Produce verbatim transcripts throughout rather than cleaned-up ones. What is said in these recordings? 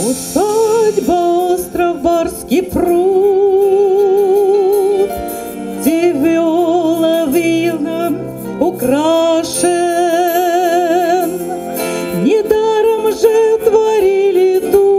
Усадьба, остров, барский пруд, цивёла вилом украшен. Недаром же творили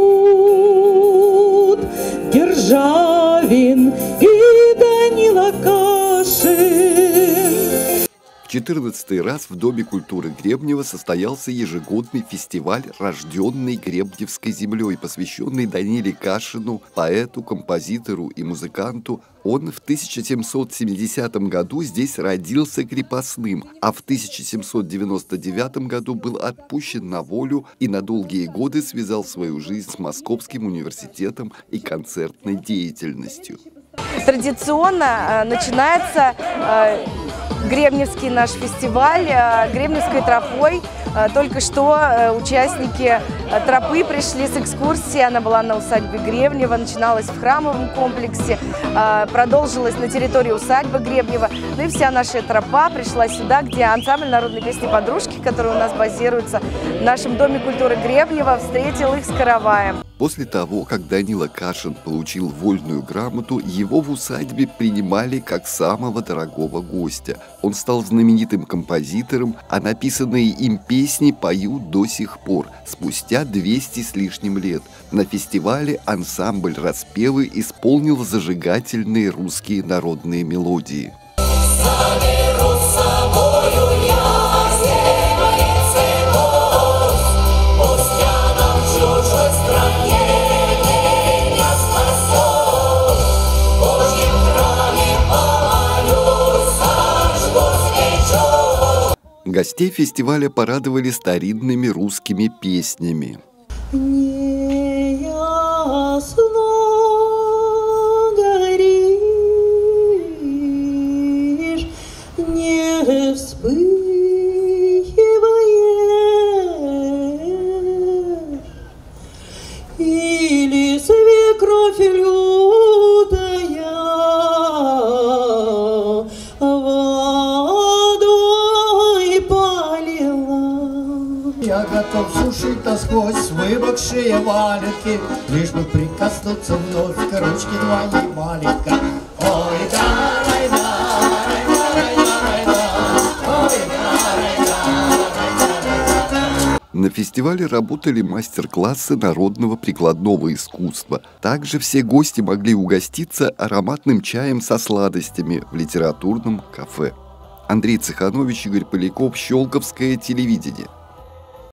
тут Державин и Данила Кашин. В четырнадцатый раз в Доме культуры Гребнева состоялся ежегодный фестиваль «Рожденный Гребневской землей», посвященный Даниле Кашину, поэту, композитору и музыканту. Он в тысяча семьсот семидесятом году здесь родился крепостным, а в тысяча семьсот девяносто девятом году был отпущен на волю и на долгие годы связал свою жизнь с Московским университетом и концертной деятельностью. Традиционно начинается Гребневский наш фестиваль Гребневской тропой. Только что участники тропы пришли с экскурсией. Она была на усадьбе Гребнева, начиналась в храмовом комплексе, продолжилась на территории усадьбы Гребнева. Ну и вся наша тропа пришла сюда, где ансамбль народной песни «Подружки», который у нас базируется в нашем Доме культуры Гребнева, встретил их с караваем. После того, как Данила Кашин получил вольную грамоту, его в усадьбе принимали как самого дорогого гостя. Он стал знаменитым композитором, а написанные им песни поют до сих пор, спустя двести с лишним лет. На фестивале ансамбль «Распевы» исполнил зажигательные русские народные мелодии. Гостей фестиваля порадовали старинными русскими песнями. Не ясно горишь, не вспыхиваешь, или свекровь лютая я готов сушить насквозь вымокшие валенки, лишь бы прикоснуться вновь к ручке твоей маленькой. Ой, да, рай, да, рай, да, рай, да, рай, да, ой, да, рай, да, рай, да, рай, да. На фестивале работали мастер-классы народного прикладного искусства. Также все гости могли угоститься ароматным чаем со сладостями в литературном кафе. Андрей Цеханович, Игорь Поляков, Щелковское телевидение.